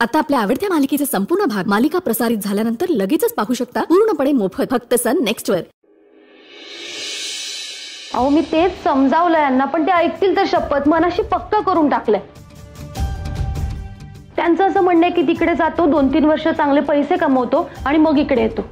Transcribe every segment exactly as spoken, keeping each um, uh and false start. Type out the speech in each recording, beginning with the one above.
आता आपल्या आवडत्या मालिकेचा संपूर्ण भाग मालिका प्रसारित झाल्यानंतर लगेचच पाहू शकता पूर्णपणे मोफत फक्त सन नेक्स्ट वर. अहो मी तेच समजावलं यांना, पण ते ऐकतील तर शपथ मनाशी पक्क करून टाकलंय. त्यांचं असं म्हणणं आहे की तिकडे जातो, दोन तीन वर्ष चांगले पैसे कमवतो आणि मग इकडे येतो.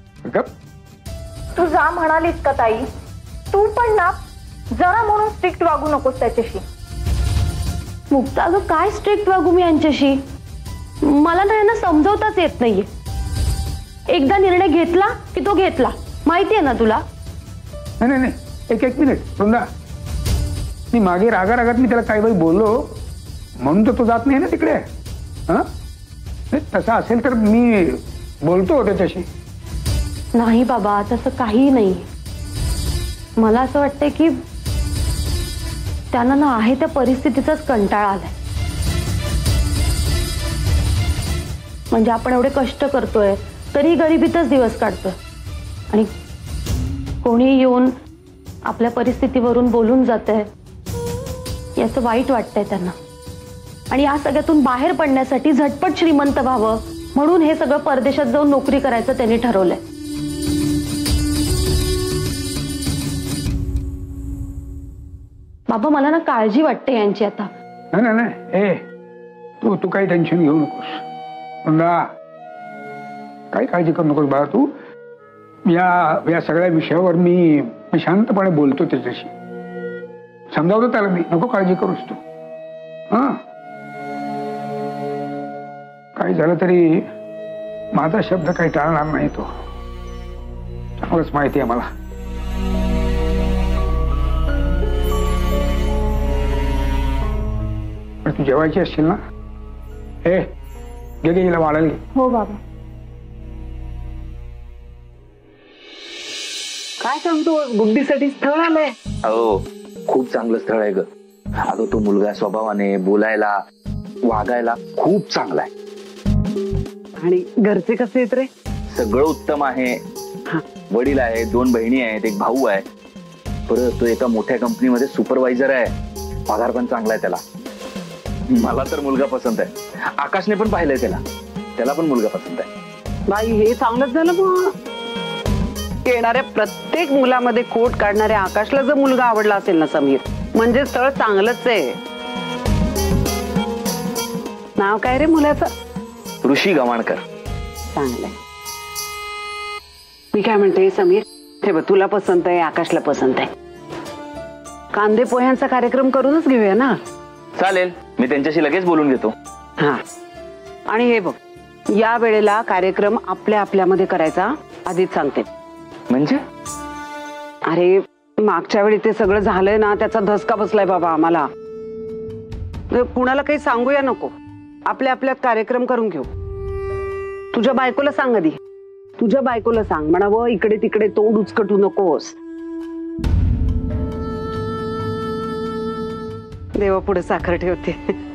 तू जा म्हणालीस का ताई? तू पण ना जरा म्हणून स्ट्रिक्ट वागू नकोस त्याच्याशी. मुक्ता अगं काय स्ट्रिक्ट वागू मी यांच्याशी? मला ना यांना समजवताच येत नाहीये. एकदा निर्णय घेतला की तो घेतला, माहिती आहे ना तुला. नाही नाही नाही एक एक मिनिट वृंदा, मी मागे रागा रागात मी त्याला काही वेळ बोललो म्हणून तर तो जात नाही ना तिकडे. हा तसं असेल तर मी बोलतो त्याच्याशी. नाही बाबा तसं काही नाही. मला असं वाटतंय की त्यांना ना आहे त्या परिस्थितीचाच कंटाळा आलाय. म्हणजे आपण एवढे कष्ट करतोय तरी गरिबीतच दिवस काढतोय आणि कोणी येऊन आपल्या परिस्थितीवरून बोलून जातंय याचं वाईट वाटतंय त्यांना. आणि या सगळ्यातून बाहेर पडण्यासाठी झटपट श्रीमंत व्हावं म्हणून हे सगळं परदेशात जाऊन नोकरी करायचं त्यांनी ठरवलंय. बाबा मला ना काळजी वाटते यांची आता. नाही नाही नाही ए तू तू काही टेन्शन घेऊ नकोस वृंदा, काही काळजी करू नकोस बाळा. तू या या सगळ्या विषयावर मी शांतपणे बोलतो त्याच्याशी, समजावतो त्याला मी. नको काळजी करूस तू. हा काही झालं तरी माझा शब्द काही टाळणार नाही तो, चांगलंच माहिती आहे मला. पण तू जेवायची असशील ना? हे घे घे हिला वाढायला घे. हो बाबा. काय सांगतो, गुड्डीसाठी स्थळ आलंय? हो खूप चांगलं स्थळ आहे ग. अगं तो मुलगा स्वभावाने, बोलायला, वागायला खूप चांगला आहे. आणि घरचे कसे आहेत रे? सगळं उत्तम आहे. वडील आहे, दोन बहिणी आहेत, एक भाऊ आहे. परत तो एका मोठ्या कंपनीमध्ये सुपरवायझर आहे. पगार पण चांगला आहे त्याला. मला तर मुलगा पसंत आहे. आकाशने पण पाहिलंय त्याला, त्याला पण मुलगा पसंत आहे. बाई हे चांगलंच झालं बा. येणाऱ्या प्रत्येक मुलामध्ये खोट काढणाऱ्या आकाशला जर मुलगा आवडला असेल ना समीर, म्हणजे स्थळ चांगलंच आहे. नाव काय रे मुलाचं? ऋषी गवाणकर. चांगलंय. मी काय म्हणते समीर, हे बघ तुला पसंत आहे, आकाशला पसंत आहे. कांदे पोह्यांचा कार्यक्रम करूनच घेऊया ना? चालेल, मी त्यांच्याशी लगेच बोलून घेतो. हा आणि हे बघ या वेळेला कार्यक्रम आपल्या आपल्यामध्ये करायचा आधीच सांगते. म्हणजे? अरे मागच्या वेळी ते सगळं झालंय ना, त्याचा धसका बसलाय बाबा आम्हाला. कुणाला काही सांगूया नको, आपल्या आपल्यात कार्यक्रम करून घेऊ. तुझ्या बायकोला सांग आधी, तुझ्या बायकोला सांग म्हणावं इकडे तिकडे तोंड उचकटू नकोस. देवा पुढे साखर ठेवते.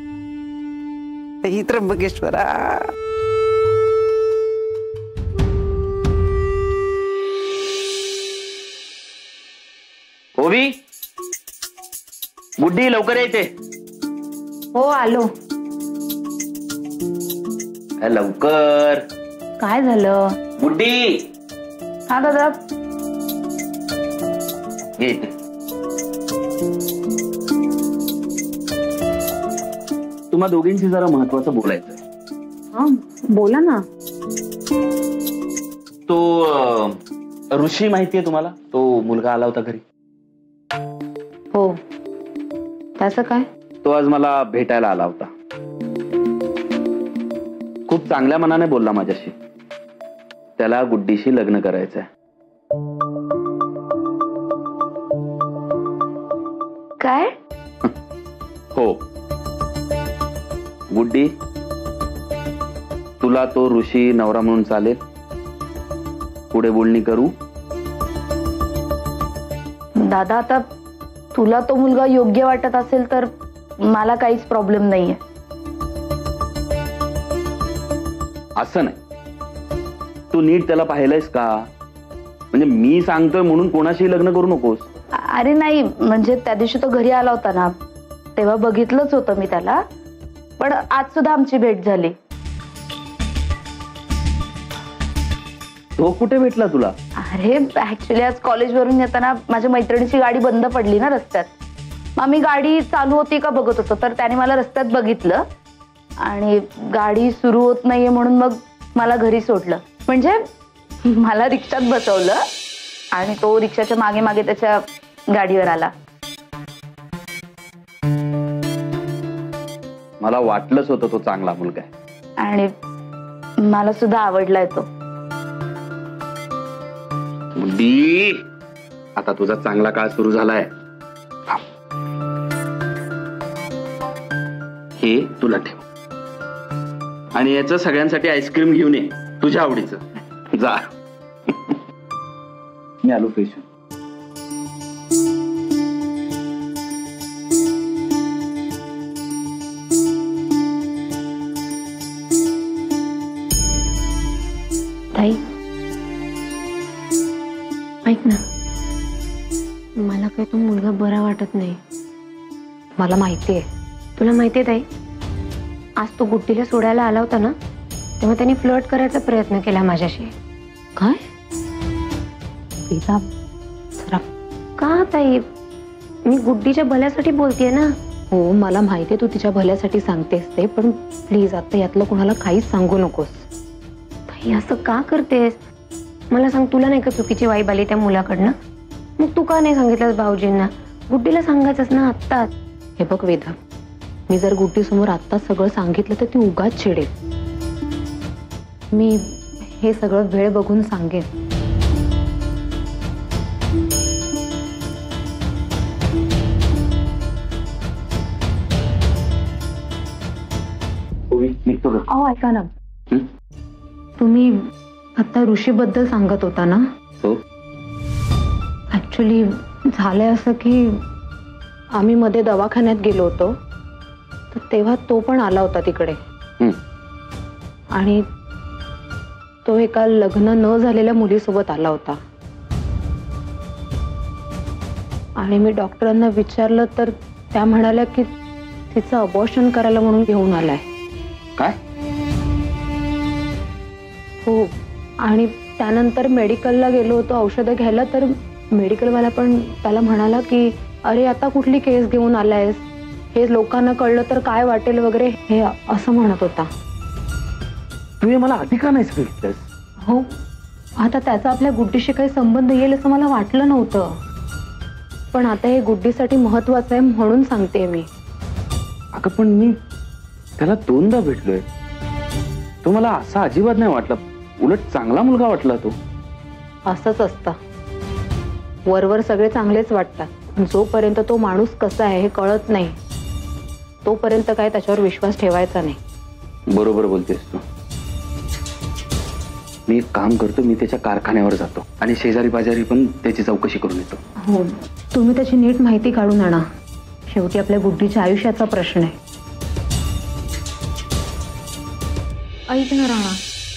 ही त्र्यंबकेश्वरा. ओवी, गुड्डी लवकर येते. हो आलो. लवकर. काय झालं? गुड्डी. हा दादा. येते. तुम्हा दोघींशी जरा महत्वाचं बोलायचं. हा बोला ना. तो ऋषी माहितीये तुम्हाला? तो मुलगा आला होता घरी. हो त्याचं काय? तो आज मला भेटायला आला होता. खूप चांगल्या मनाने बोलला माझ्याशी. त्याला गुड्डीशी लग्न करायचंय. काय? हो गुड्डी, तुला तो ऋषी नवरा म्हणून चालेल? पुढे बोलणी करू? दादा आता तुला तो मुलगा योग्य वाटत असेल तर मला काहीच प्रॉब्लेम नाहीये. असं नाही, तू नीट त्याला पाहिलंयस का? म्हणजे मी सांगतोय म्हणून कोणाशी लग्न करू नकोस. अरे नाही, म्हणजे त्या दिवशी तो घरी आला होता ना, तेव्हा बघितलंच होतं मी त्याला. पण आज सुद्धा आमची भेट झाली. तो कुठे भेटला तुला? अरे ऍक्च्युली आज कॉलेजवरून येताना माझ्या मैत्रिणीची गाडी बंद पडली ना रस्त्यात. मग मी गाडी चालू होती का बघत होतो, तर त्याने मला रस्त्यात बघितलं आणि गाडी सुरू होत नाहीये म्हणून मग मला घरी सोडलं. म्हणजे मला रिक्षात बसवलं आणि तो रिक्षाच्या मागे मागे त्याच्या गाडीवर आला. मला वाटलंच होतं तो चांगला मुलगा आहे आणि मला सुद्धा आवडलाय तो. मुली, आता तुझा चांगला काळ सुरू झालाय. हे तुला ठेव आणि याचं सगळ्यांसाठी आईस्क्रीम घेऊन ये तुझ्या आवडीचं. जा. मी आलो फ्रेश. ताई ऐक ना, मला काही तो मुलगा बरा वाटत नाही. मला माहितीये. तुला माहितीये ताई, आज तो गुड्डीला सोडायला आला होता ना, तेव्हा त्याने फ्लर्ट करायचा प्रयत्न केला माझ्याशी. काय जरा का ताई, मी गुड्डीच्या भल्यासाठी बोलतेय ना. हो मला माहितीये तू तिच्या भल्यासाठी सांगतेस ते, पण प्लीज आता यातलं कुणाला काहीच सांगू नकोस. ताई असं का करतेस? मला सांग, तुला नाही का चुकीची वाईब आली त्या मुलाकडनं? मग तू का नाही सांगितलंस भाऊजींना? गुड्डीला सांगायचंच ना आत्ताच. हे बघ वेदा, मी जर गुड्डी समोर आत्ताच सगळं सांगितलं तर ती उगाच चिडेल. मी हे सगळं वेळ बघून सांगेन. अहो ऐका ना, तुम्ही आता ऋषी बद्दल सांगत होता ना. हो. ऍक्च्युली झालंय असं की आम्ही मध्ये दवाखान्यात गेलो होतो, तर तेव्हा तो पण आला होता तिकडे. आणि तो एका लग्न न झालेल्या मुलीसोबत आला होता. आणि मी डॉक्टरांना विचारलं तर त्या म्हणाल्या की तिचं अबॉर्शन करायला म्हणून घेऊन आलाय. काय? हो. आणि त्यानंतर मेडिकलला गेलो होतो औषधं घ्यायला, तर मेडिकलवाला पण त्याला म्हणाला की अरे आता कुठली केस घेऊन आलायस, हे लोकांना कळलं तर काय वाटेल वगैरे, हे असं म्हणत होता. तू हे मला आधी का नाही सांगितलंस? हो, आता त्याचा आपल्या गुड्डीशी काही संबंध येईल असं मला वाटलं नव्हतं, पण आता हे गुड्डीसाठी महत्वाचं आहे म्हणून सांगते मी. अगं पण मी त्याला दोनदा भेटलोय, तो मला असा अजिबात नाही वाटला, उलट चांगला मुलगा वाटला तो. असंच असतं, वरवर सगळे चांगलेच वाटतात, जोपर्यंत तो माणूस कसा आहे हे कळत नाही तोपर्यंत काय त्याच्यावर विश्वास ठेवायचा नाही. बरोबर बोलतेस तू. मी एक काम करतो, मी त्याच्या कारखान्यावर जातो आणि शेजारी पाजारी पण त्याची चौकशी करून येतो. हो, तुम्ही त्याची नीट माहिती काढून आणा. शेवटी आपल्या गुड्डीच्या आयुष्याचा प्रश्न आहे. ऐक ना राणा,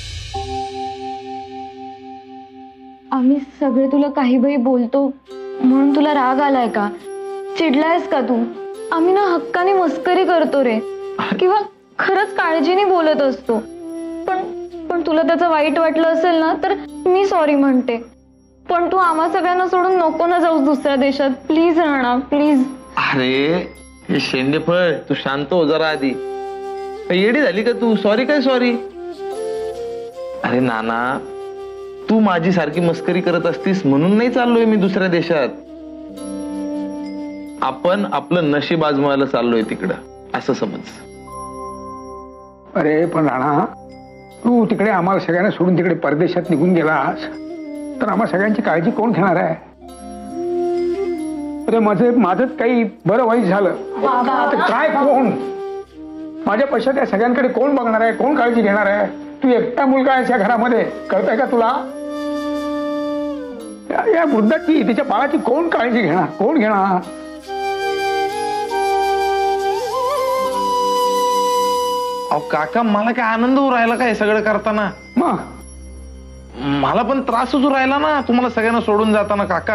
आम्ही सगळे तुला काही बाई बोलतो म्हणून तुला राग आलाय का? चिडलायस का तू? आम्ही ना हक्काने मस्करी करतो रे, किंवा खरंच काळजीने बोलत असतो. पण पण तुला त्याचं वाईट वाटलं असेल ना तर मी सॉरी म्हणते, पण तू आम्हा सगळ्यांना सोडून नको ना जाऊस दुसऱ्या देशात. Please Rana, please. अरे हे शेंडेफळ, तू शांत हो जरा आधी. येडी झाली का तू? सॉरी काय सॉरी? अरे नाना, तू माझी सारखी मस्करी करत असतीस म्हणून नाही चाललोय मी दुसऱ्या देशात. आपण आपलं नशीब आजमायला चाललोय तिकडं, असं समज. अरे पण राणा, तू तिकडे आम्हाला सगळ्यांना सोडून तिकडे परदेशात निघून गेलास तर आम्हा सगळ्यांची काळजी कोण घेणार आहे? अरे माझं माझंच काही बरं वाईट झालं तर काय, कोण माझ्या पैशात या सगळ्यांकडे कोण बघणार आहे, कोण काळजी घेणार आहे? तू एकटा मुलगा आहेस या घरामध्ये, कळतंय का तुला? या वृद्धाची, तिच्या बाळाची कोण काळजी घेणार, कोण घेणार? अहो काका, मला काय आनंद होऊ राहिला काय सगळं करताना? मग मला पण त्रास होऊ राहिला ना तुम्हाला सगळ्यांना सोडून जाताना काका.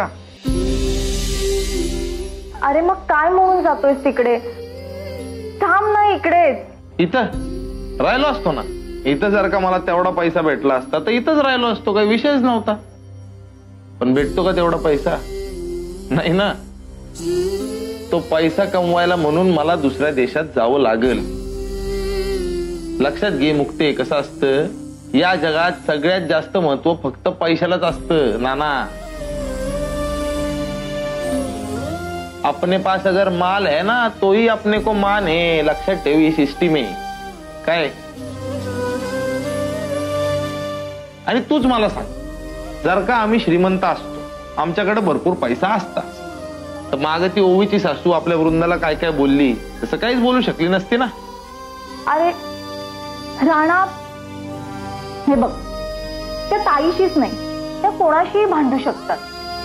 अरे मग काय म्हणून जातोयस तिकडे? थांब ना इकडेच. इथं राहिलो असतो ना, इथं जर का मला तेवढा पैसा भेटला असता तर इथंच राहिलो असतो, काही विषयच नव्हता. पण भेटतो का तेवढा पैसा? नाही ना. तो पैसा कमवायला म्हणून मला दुसऱ्या देशात जावं लागेल. लक्षात घे मुक्ते, कसं असतं या जगात सगळ्यात जास्त महत्व फक्त पैशालाच असतं नाना. अपने पास अगर माल है ना तो ही अपने को मान है. लक्षात ठेव ही सिस्टीम आहे काय. आणि तूच मला सांग, जर का आम्ही श्रीमंत असतो, आमच्याकडे भरपूर पैसा असता, तर माग ती ओवीची सासू आपल्या वृंदाला काय काय बोलली तसं काहीच बोलू शकली नसती ना. अरे राणा, हे बघ, त्या ताईशीच नाही, त्या कोणाशीही भांडू शकतात.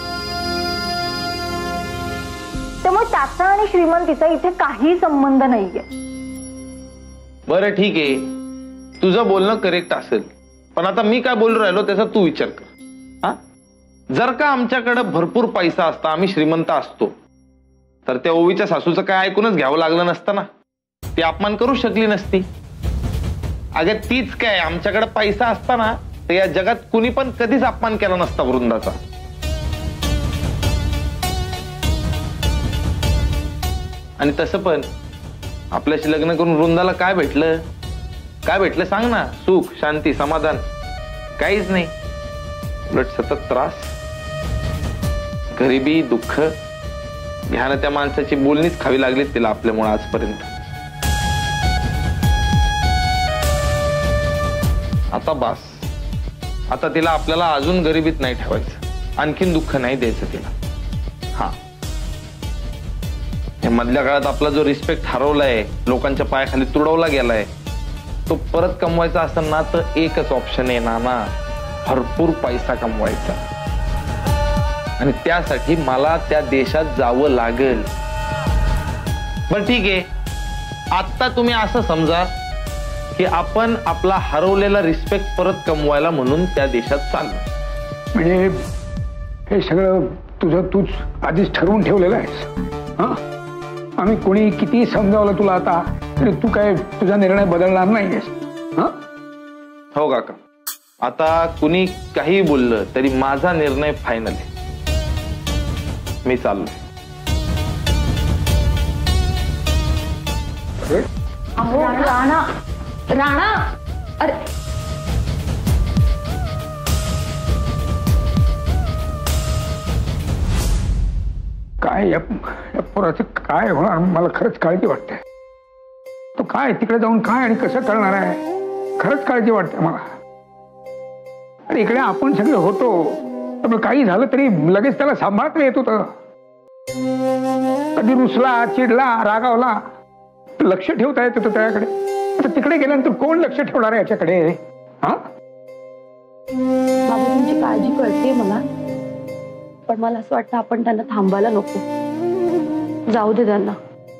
त्यामुळे त्याचा आणि श्रीमंतीचा इथे काही संबंध नाहीये. बरं ठीक आहे, तुझं बोलणं करेक्ट असेल, पण आता मी काय बोलू राहिलो त्याचा तू विचार कर. हा, जर का आमच्याकडे भरपूर पैसा असता, आम्ही श्रीमंत असतो, तर त्या ओवीच्या सासूचं काय ऐकूनच घ्यावं लागलं नसतं ना. ती अपमान करू शकली नसती. अगं तीच काय, आमच्याकडे पैसा असता ना तर या जगात कुणी पण कधीच अपमान केला नसता वृंदाचा. आणि तसं पण आपल्याशी लग्न करून वृंदाला काय भेटलं? काय भेटलं सांग ना? सुख, शांती, समाधान? काहीच नाही. उलट सतत त्रास, गरिबी, दुःख, ह्यानं त्या माणसाची बोलणीच खावी लागली तिला आपल्यामुळे आजपर्यंत. आता बास, आता तिला आपल्याला अजून गरिबीत नाही ठेवायचं, आणखीन दुःख नाही द्यायचं तिला. हा, मधल्या काळात आपला जो रिस्पेक्ट हरवलाय, लोकांच्या पायाखाली तुडवला गेलाय, तो परत कमवायचा असेल ना तर एकच ऑप्शन आहे नाना, भरपूर पैसा कमवायचा. आणि त्यासाठी मला त्या देशात जावं लागेल. बरं ठीक आहे, आता तुम्ही असं समजा की आपण आपला हरवलेला रिस्पेक्ट परत कमवायला म्हणून त्या देशात चाललो. म्हणजे हे सगळं तुझं तूच आधीच ठरवून ठेवलेलं आहेस? हा, आम्ही कोणी किती समजावलं तुला आता तरी तू काय तुझा निर्णय बदलणार नाहीयेस? हा, हो काका, आता कुणी काही बोललं तरी माझा निर्णय फायनल आहे. मी चाललोय. राणा, राणा, अरे काय या पोराचं काय होणार मला खरंच काळजी वाटते. तो काय तिकडे जाऊन काय आणि कसं करणार आहे, खरंच काळजी वाटते मला. आणि इकडे आपण सगळे होतो, त्यामुळे काही झालं तरी लगेच त्याला सांभाळता येत होतं. कधी रुसला, चिडला, रागावला तर लक्ष ठेवता येत होतं त्याकडे. आता तिकडे गेल्यानंतर कोण लक्ष ठेवणार आहे याच्याकडे? हा, बाबा तुमची काळजी कळते मला, पण मला असं वाटतं आपण त्यांना थांबायला नको. जाऊ दे त्यांना.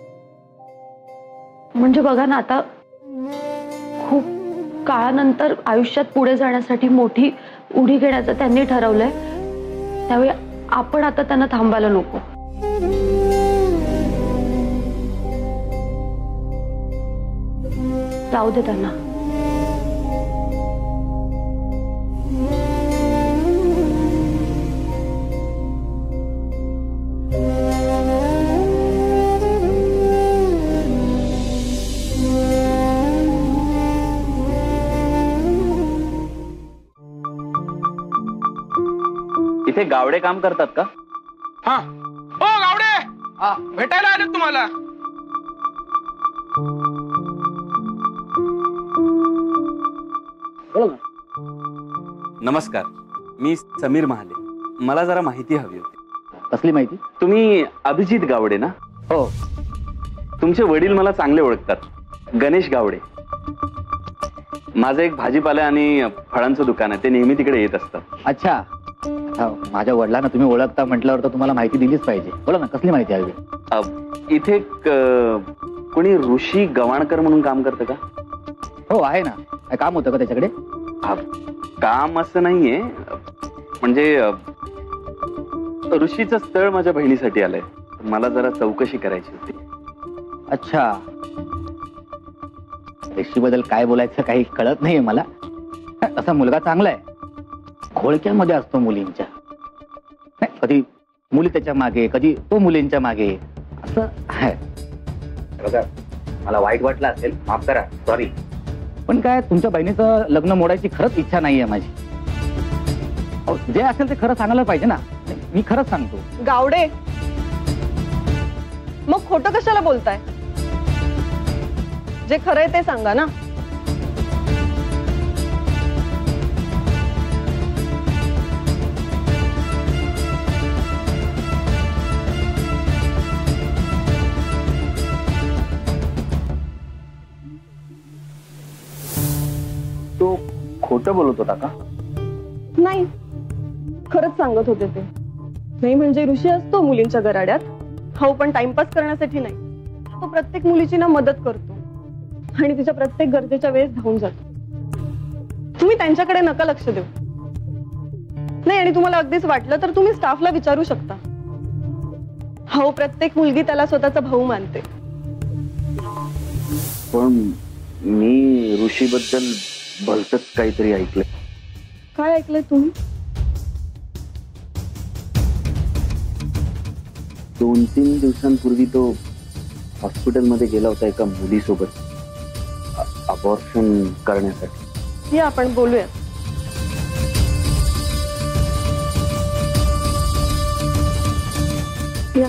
म्हणजे बघा ना, आता खूप काळानंतर आयुष्यात पुढे जाण्यासाठी मोठी उडी घेण्याचं त्यांनी ठरवलंय, त्यावेळी आपण आता त्यांना थांबायला नको. जाऊ दे त्यांना. इथे गावडे काम करतात का? हा, ओ गावडे, भेटायला आले तुम्हाला. नमस्कार, मी समीर महाले. मला जरा माहिती हवी होती. कसली माहिती? तुम्ही अभिजित गावडे ना? हो. तुमचे वडील मला चांगले ओळखतात, गणेश गावडे. माझं एक भाजीपाला आणि फळांचं दुकान आहे, ते नेहमी तिकडे येत असतात. अच्छा, माझ्या वडिलांना तुम्ही ओळखता म्हटल्यावर तर तुम्हाला माहिती दिलीच पाहिजे. बोला ना, कसली माहिती हवी? इथे कोणी ऋषी गवाणकर म्हणून काम करतं का? हो आहे ना. काय काम होतं का त्याच्याकडे? काम असं नाहीये, म्हणजे ऋषीचं स्थळ माझ्या बहिणीसाठी आलंय, मला जरा चौकशी करायची होती. अच्छा, ऋषीबद्दल काय बोलायचं काही कळत नाहीये मला. तसा मुलगा चांगला आहे, घोळक्यामध्ये असतो मुलींच्या. नाही, कधी मुली त्याच्या मागे, कधी तो मुलींच्या मागे, असं आहे. बघा, मला वाईट वाटलं असेल, माफ करा, सॉरी. पण काय, तुमच्या बहिणीचं लग्न मोडायची खरंच इच्छा नाहीये माझी. अहो, जे असेल ते खरं सांगायला पाहिजे ना. मी खरंच सांगतो. गावडे, मग खोटं कशाला बोलताय? जे खरंय ते सांगा ना. तो खोटं बोलत होता का? नाही, खरंच सांगत होते ते. नाही म्हणजे ऋषी असतो मुलींच्या गराड्यात, हो, पण टाइमपास करण्यासाठी नाही. तो प्रत्येक मुलीची ना मदत करतो आणि तिच्या प्रत्येक गरजेच्या वेळेस धावून जातो. तुम्ही त्यांच्याकडे नका लक्ष देऊ. नाही, आणि तुम्हाला अगदीच वाटलं तर तुम्ही स्टाफला विचारू शकता. हो, प्रत्येक मुलगी त्याला स्वतःचा भाऊ मानते. पण मी ऋषीबद्दल भलतच काहीतरी ऐकलंय. काय ऐकलंय तुम्ही? दोन तीन दिवसांपूर्वी तो हॉस्पिटलमध्ये गेला होता एका मुलीसोबत अबॉर्शन करण्यासाठी. या आपण बोलूया. या.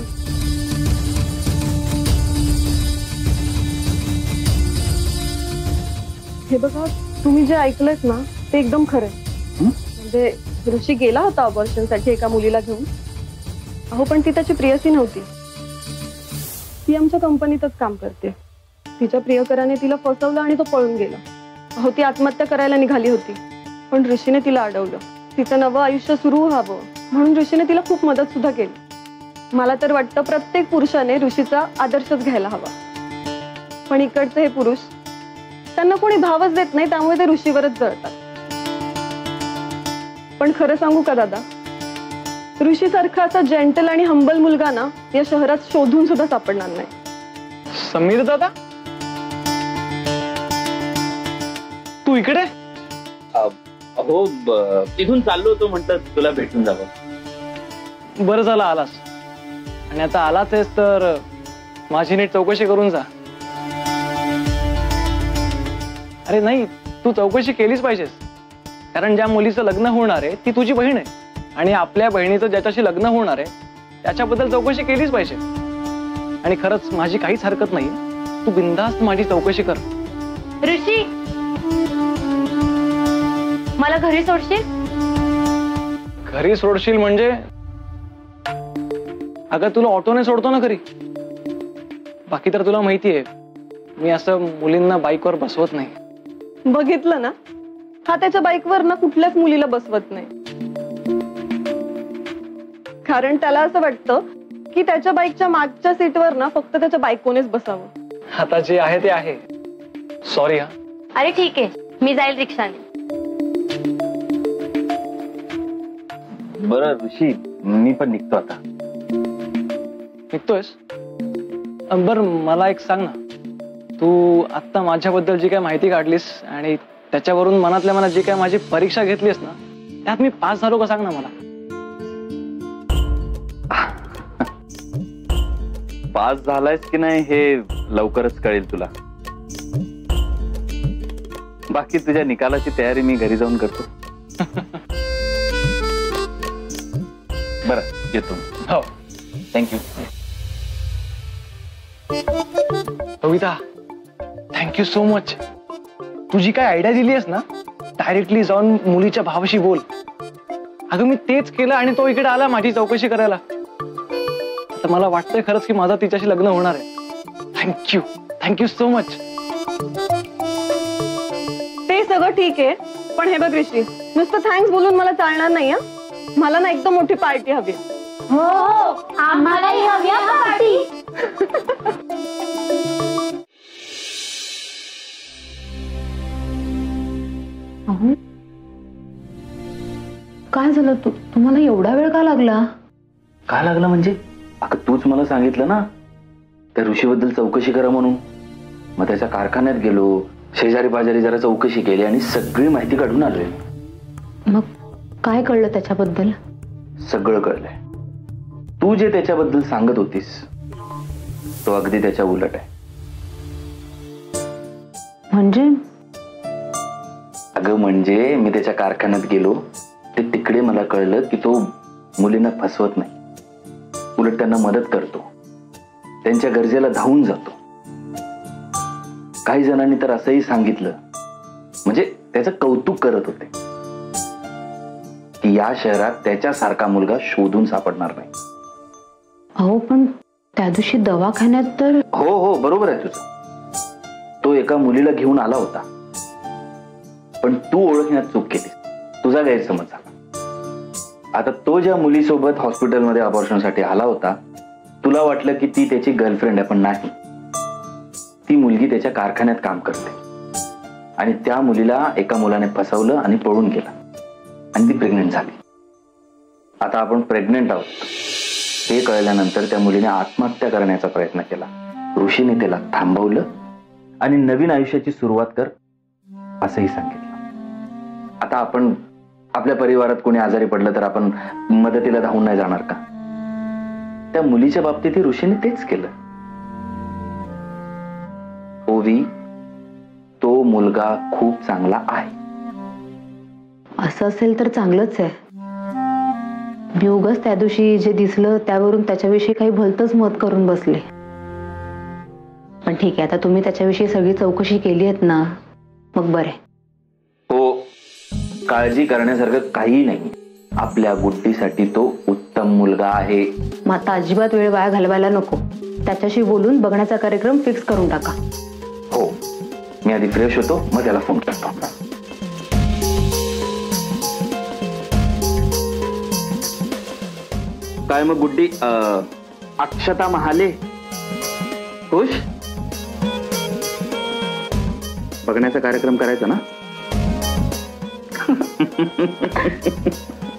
हे बघा, तुम्ही जे ऐकलंत ना ते एकदम खरंय. म्हणजे ऋषी गेला होता अबॉर्शन साठी एका मुलीला घेऊन. अहो, पण ती त्याची प्रियसी नव्हती. ती आमच्या कंपनीतच काम करते. तिच्या प्रियकराने तिला फसवलं आणि तो पळून गेला. अहो, ती आत्महत्या करायला निघाली होती, पण ऋषीने तिला अडवलं. तिचं नवं आयुष्य सुरू व्हावं म्हणून ऋषीने तिला खूप मदत सुद्धा केली. मला तर वाटतं प्रत्येक पुरुषाने ऋषीचा आदर्शच घ्यायला हवा. पण इकडचे हे पुरुष, त्यांना कोणी भावच देत नाही, त्यामुळे ते ऋषीवरच जळतात. पण खरं सांगू का दादा, ऋषी सारखा असा जेंटल आणि हंबल मुलगा ना या शहरात शोधून सुद्धा सापडणार नाही. समीर दादा, तू इकडे? हो, इथून चाललो होतो, म्हटलं तुला भेटून जावं. बरं झालं आलास. आणि आता आलाच आहेस तर माझी नीट चौकशी करून जा. अरे नाही, तू चौकशी केलीच पाहिजेस. कारण ज्या मुलीचं लग्न होणार आहे ती तुझी बहीण आहे, आणि आपल्या बहिणीचं ज्याच्याशी लग्न होणार आहे त्याच्याबद्दल चौकशी केलीच पाहिजे. आणि खरंच माझी काहीच हरकत नाही, तू बिनधास्त माझी चौकशी कर. ऋषी, मला घरी सोडशील? घरी सोडशील म्हणजे? अगं, तुला ऑटोने सोडतो ना घरी. बाकी तर तुला माहिती आहे, मी असं मुलींना बाईकवर बसवत नाही. बघितलं ना, हा त्याच्या बाईकवर ना कुठल्याच मुलीला बसवत नाही. कारण त्याला असं वाटतं की त्याच्या बाईकच्या मागच्या सीटवर ना फक्त त्याच्या बायकोनेच बसावं. आता जे आहे ते आहे. सॉरी हा. अरे ठीक आहे, मी जाईल रिक्षाने. बरं ऋषी, मी पण निघतो आता. निघतोयस? बर, मला एक सांग ना, तू आता माझ्याबद्दल जी काय माहिती काढलीस आणि त्याच्यावरून मनातल्या मनात जी काय माझी परीक्षा घेतलीस ना, त्यात मी पास झालो का सांग ना मला. पास झालायस की नाही हे लवकरच कळेल तुला. बाकी तुझ्या निकालाची तयारी मी घरी जाऊन करतो. बरं, येतो. हो, thank you. Kavita, thank you so much. तुझी काय आयडिया दिली आहेस ना, डायरेक्टली जाऊन मुलीच्या भावाशी बोल. अगं, मी तेच केलं आणि तो इकडे आला माझी चौकशी करायला. तर मला वाटतंय खरंच की माझं तिच्याशी लग्न होणार आहे. Thank you, thank you so much. ते सगळं ठीक आहे, पण हे बघ ऋषी, नुसतं थँक्स बोलून मला चालणार नाही. हा, मला ना एकदम मोठी पार्टी हवी. हो, आम्हालाही हवी पार्टी. काय झालं? तू तुम्हाला एवढा वेळ का लागला? का लागला म्हणजे? अगं, तूच मला सांगितलं ना त्या ऋषीबद्दल चौकशी करा म्हणून. मग त्याच्या कारखान्यात गेलो, शेजारी पाजारी जरा चौकशी केली आणि सगळी माहिती काढून आलोय. मग काय कळलं त्याच्याबद्दल? सगळं कळलंय. तू जे त्याच्याबद्दल सांगत होतीस तो अगदी त्याच्या उलट आहे. म्हणजे? अगं म्हणजे मी त्याच्या कारखान्यात गेलो ते तिकडे मला कळलं की तो मुलींना फसवत नाही, उलट त्यांना मदत करतो, त्यांच्या गरजेला धावून जातो. काही जणांनी तर असंही सांगितलं, म्हणजे त्याचं कौतुक करत होते की या शहरात त्याच्यासारखा मुलगा शोधून सापडणार नाही. अहो पण त्या दिवशी दवाखान्यात तर. हो हो बरोबर आहे तुझं. तो एका मुलीला घेऊन आला होता, पण तू ओळखण्यात चूक केली, तुझा गैरसमज झाला. आता तो ज्या मुलीसोबत हॉस्पिटलमध्ये ऑपरेशनसाठी आला होता तुला वाटलं की ती त्याची गर्लफ्रेंड आहे, पण नाही. ती मुलगी त्याच्या कारखान्यात काम करते आणि त्या मुलीला एका मुलाने फसवलं आणि पळून गेला आणि ती प्रेग्नेंट झाली. आता आपण प्रेग्नेंट आहोत हे कळल्यानंतर त्या मुलीने आत्महत्या करण्याचा प्रयत्न केला. ऋषीने त्याला थांबवलं आणि नवीन आयुष्याची सुरुवात कर असंही सांगितलं. आता आपण आपल्या परिवारात कोणी आजारी पडलं तर आपण मदतीला धावून नाही जाणार का? त्या मुलीच्या बाबतीत ऋषीने तेच केलं. ओवी, तो मुलगा खूप चांगला आहे. असं असेल तर चांगलंच आहे. मी उगाच त्या दिवशी जे दिसलं त्यावरून त्याच्याविषयी काही भलतंच मत करून बसले. पण ठीक आहे, आता तुम्ही त्याच्याविषयी सगळी चौकशी केली आहेत ना, मग बरे. हो, काळजी करण्यासारखं काही नाही. आपल्या गुड्डीसाठी तो उत्तम मुलगा आहे. मग आता अजिबात वेळ वाया घालवायला नको. त्याच्याशी बोलून बघण्याचा कार्यक्रम फिक्स करून टाका. हो, मी आधी फ्रेश होतो मग त्याला फोन करतो. काय मग गुड्डी, अक्षता महाले खुश? बघण्याचा कार्यक्रम करायचा ना?